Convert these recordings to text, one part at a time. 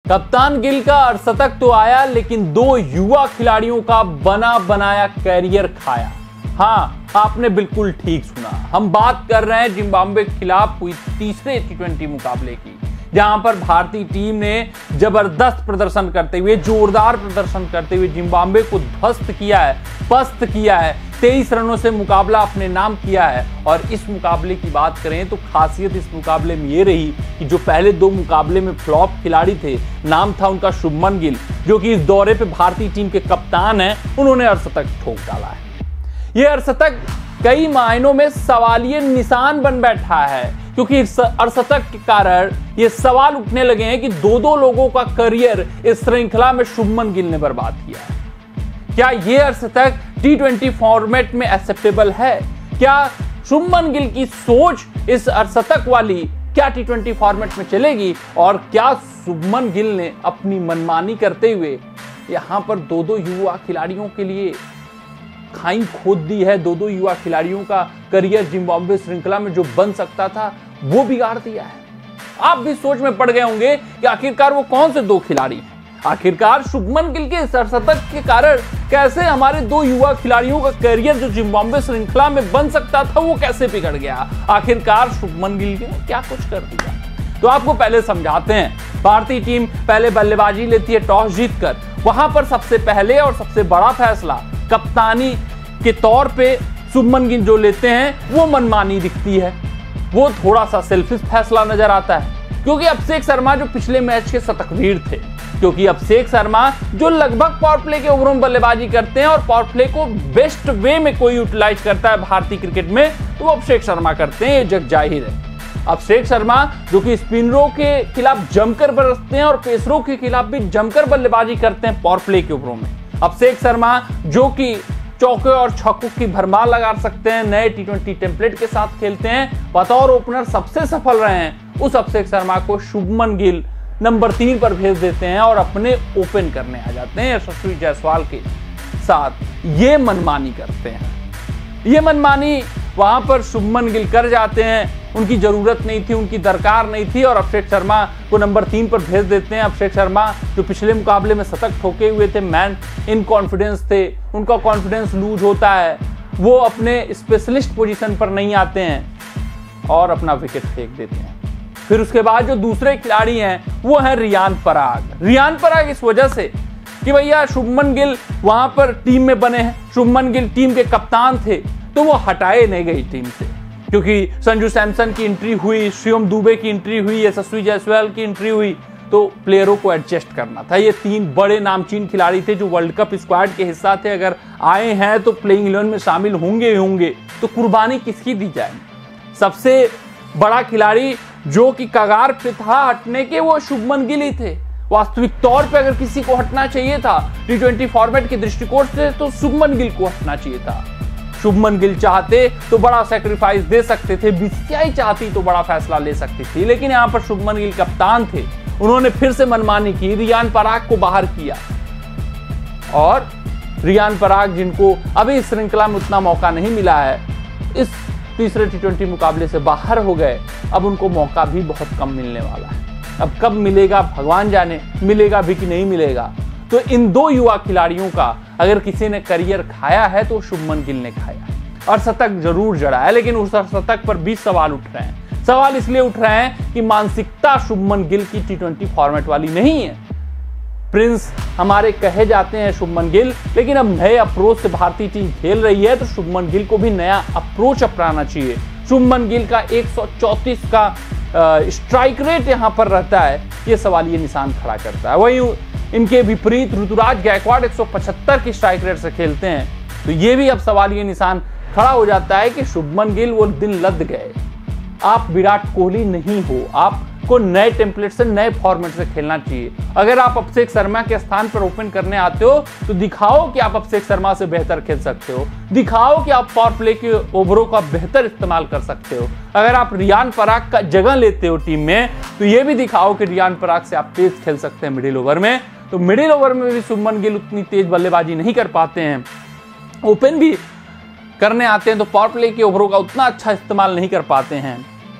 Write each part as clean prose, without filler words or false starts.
कप्तान गिल का अर्धशतक तो आया, लेकिन 2 युवा खिलाड़ियों का बना बनाया कैरियर खाया। हाँ, आपने बिल्कुल ठीक सुना, हम बात कर रहे हैं जिम्बाब्वे के खिलाफ हुई तीसरे T20 मुकाबले की, जहां पर भारतीय टीम ने जबरदस्त प्रदर्शन करते हुए, जोरदार प्रदर्शन करते हुए जिम्बाब्वे को ध्वस्त किया है, पस्त किया है, 23 रनों से मुकाबला अपने नाम किया है। और इस मुकाबले की बात करें तो खासियत इस मुकाबले में ये रही कि जो पहले 2 मुकाबले में फ्लॉप खिलाड़ी थे, नाम था उनका शुभमन गिल, जो कि इस दौरे पे भारतीय टीम के कप्तान हैं, उन्होंने अर्धशतक ठोक डाला है। ये अर्धशतक कई मायनों में सवालिया निशान बन बैठा है, क्योंकि इस अर्धशतक के कारण ये सवाल उठने लगे हैं कि 2 लोगों का करियर इस श्रृंखला में शुभमन गिल ने बर्बाद किया है। क्या ये अर्धशतक T20 फॉर्मेट में एक्सेप्टेबल है? क्या शुभमन गिल की सोच इस अर्धशतक वाली क्या T20 फॉर्मेट में चलेगी? और क्या शुभमन गिल ने अपनी मनमानी करते हुए यहां पर 2 युवा खिलाड़ियों के लिए खाई खोद दी है? 2 युवा खिलाड़ियों का करियर जिम्बाब्वे श्रृंखला में जो बन सकता था वो बिगाड़ दिया है। आप भी सोच में पड़ गए होंगे कि आखिरकार वो कौन से 2 खिलाड़ी हैं। आखिरकार शुभमन गिल के अर्धशतक के कारण कैसे हमारे 2 युवा खिलाड़ियों का करियर जो जिम्बाब्वे श्रृंखला में बन सकता था वो कैसे बिगड़ गया? आखिरकार शुभमन गिल ने क्या कुछ कर दिया? तो आपको पहले समझाते हैं। भारतीय टीम पहले बल्लेबाजी लेती है टॉस जीतकर। वहां पर सबसे पहले और सबसे बड़ा फैसला कप्तानी के तौर पे शुभमन गिल जो लेते हैं वो मनमानी दिखती है, वो थोड़ा सा सेल्फिश फैसला नजर आता है। क्योंकि अभिषेक शर्मा जो पिछले मैच के शतकवीर थे, क्योंकि अभिषेक शर्मा जो लगभग पावर प्ले के ओवरों में बल्लेबाजी करते हैं और पावर प्ले को बेस्ट वे में कोई यूटिलाइज करता है भारतीय क्रिकेट में तो वो अभिषेक शर्मा करते हैं, ये जग जाहिर है। अभिषेक शर्मा जो कि स्पिनरों के खिलाफ जमकर बरसते हैं और पेसरों के खिलाफ भी जमकर बल्लेबाजी करते हैं पावर प्ले के ओवरों में। अभिषेक शर्मा जो कि चौके और छक्कों की भरमार लगा सकते हैं, नए T20 टेम्पलेट के साथ खेलते हैं, बतौर ओपनर सबसे सफल रहे हैं, उस अभिषेक शर्मा को शुभमन गिल नंबर 3 पर भेज देते हैं और अपने ओपन करने आ जाते हैं यशस्वी जायसवाल के साथ। ये मनमानी करते हैं, ये मनमानी वहां पर शुभमन गिल कर जाते हैं। उनकी जरूरत नहीं थी, उनकी दरकार नहीं थी और अभिषेक शर्मा को नंबर 3 पर भेज देते हैं। अभिषेक शर्मा जो पिछले मुकाबले में शतक ठोके हुए थे, मैन इन कॉन्फिडेंस थे, उनका कॉन्फिडेंस लूज होता है, वो अपने स्पेशलिस्ट पोजीशन पर नहीं आते हैं और अपना विकेट फेंक देते हैं। फिर उसके बाद जो दूसरे खिलाड़ी हैं वो है रियान पराग। रियान पराग इस वजह से कि भैया शुभमन गिल वहां पर टीम में बने हैं, शुभमन गिल टीम के कप्तान थे, तो वो हटाए नहीं गई टीम से, क्योंकि संजू सैमसन की एंट्री हुई, शिवम दुबे की एंट्री हुई, यशस्वी जायसवाल की एंट्री हुई, तो प्लेयरों को एडजस्ट करना था। ये 3 बड़े नामचीन खिलाड़ी थे जो वर्ल्ड कप स्क्वाड के हिस्सा थे, अगर आए हैं तो प्लेइंग 11 में शामिल होंगे, तो कुर्बानी किसकी दी जाए? सबसे बड़ा खिलाड़ी जो कि कगार पे था हटने के, वो शुभमन गिल ही थे। वास्तविक तौर पे अगर किसी को हटना चाहिए था T20 फॉर्मेट के दृष्टिकोण से तो शुभमन गिल को हटना चाहिए था। शुभमन गिल चाहते तो बड़ा सैक्रिफाइस दे सकते थे, बीसीसीआई चाहती तो बड़ा फैसला ले सकती थी, लेकिन यहां पर शुभमन गिल कप्तान थे, उन्होंने फिर से मनमानी की, रियान पराग को बाहर किया और रियान पराग जिनको अभी इस श्रृंखला में उतना मौका नहीं मिला है, इस तीसरे T20 मुकाबले से बाहर हो गए। अब उनको मौका भी बहुत कम मिलने वाला है। अब कब मिलेगा भगवान जाने, मिलेगा भी कि नहीं मिलेगा। तो इन 2 युवा खिलाड़ियों का अगर किसी ने करियर खाया है तो शुभमन गिल ने खाया है। और शतक जरूर जड़ा है, लेकिन उस शतक पर भी सवाल उठ रहे हैं। सवाल इसलिए उठ रहे हैं कि मानसिकता शुभमन गिल की T20 फॉर्मेट वाली नहीं है। प्रिंस हमारे कहे जाते हैं शुभमन गिल, लेकिन अब नए अप्रोच से भारतीय टीम खेल रही है तो शुभमन गिल को भी नया अप्रोच अपनाना चाहिए। शुभमन गिल का 134 का स्ट्राइक रेट यहां पर रहता है, ये सवाल ये निशान खड़ा करता है। वहीं इनके विपरीत ऋतुराज गायकवाड़ 175 की स्ट्राइक रेट से खेलते हैं, तो ये भी अब सवाल ये निशान खड़ा हो जाता है कि शुभमन गिल वो दिन लद गए। आप विराट कोहली नहीं हो, आपको नए टेम्पलेट से, नए फॉर्मेट से खेलना चाहिए। अगर आप अभिषेक शर्मा के स्थान पर ओपन करने आते हो तो दिखाओ कि आप अभिषेक शर्मा से बेहतर खेल सकते हो, दिखाओ कि आप पावर प्ले के ओवरों का बेहतर इस्तेमाल कर सकते हो। अगर आप रियान पराग का जगह लेते हो टीम में तो यह भी दिखाओ कि रियान पराग से आप तेज खेल सकते हैं मिडिल ओवर में। तो मिडिल ओवर में भी शुभमन गिल उतनी तेज बल्लेबाजी नहीं कर पाते हैं, ओपन भी करने आते हैं तो पावर प्ले के ओवरों का उतना अच्छा इस्तेमाल नहीं कर पाते हैं।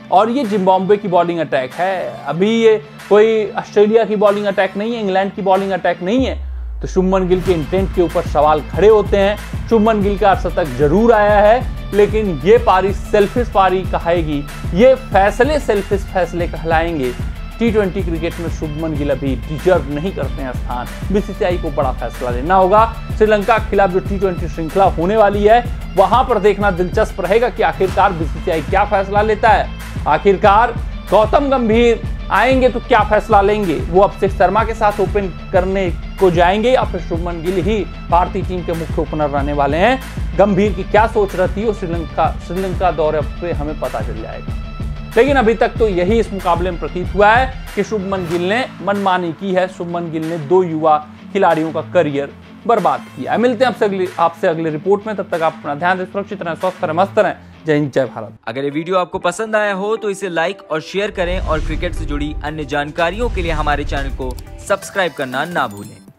और ये जिम्बाब्वे की बॉलिंग अटैक है। अभी ये कोई ऑस्ट्रेलिया की बॉलिंग अटैक नहीं है, इंग्लैंड की बॉलिंग अटैक नहीं है। तो शुभमन गिल के इंटेंट के ऊपर सवाल खड़े होते हैं। शुभमन गिल का अर्धशतक जरूर आया है, लेकिन ये पारी सेल्फिश पारी कहाएगी, ये फैसले सेल्फिश फैसले कहलाएंगे। T20 क्रिकेट में शुभमन गिल अभी डिजर्व नहीं करते हैं स्थान। बीसीसीआई को बड़ा फैसला लेना होगा। श्रीलंका के खिलाफ जो T20 श्रृंखला होने वाली है, वहां पर देखना दिलचस्प रहेगा कि आखिरकार बीसीसीआई क्या फैसला लेता है। आखिरकार गौतम गंभीर आएंगे तो क्या फैसला लेंगे, वो अभिषेक शर्मा के साथ ओपन करने को जाएंगे या फिर शुभमन गिल ही भारतीय टीम के मुख्य ओपनर रहने वाले हैं। गंभीर की क्या सोच रहती है श्रीलंका दौरे पे हमें पता चल जाएगा। लेकिन अभी तक तो यही इस मुकाबले में प्रतीत हुआ है कि शुभमन गिल ने मनमानी की है। शुभमन गिल ने 2 युवा खिलाड़ियों का करियर बर्बाद किया। मिलते हैं आपसे अगले रिपोर्ट में। तब तक आप अपना ध्यान रखें, सुरक्षित रहें, स्वस्थ रहें, मस्त रहें। जय हिंद, जय भारत। अगर ये वीडियो आपको पसंद आया हो तो इसे लाइक और शेयर करें और क्रिकेट से जुड़ी अन्य जानकारियों के लिए हमारे चैनल को सब्सक्राइब करना ना भूलें।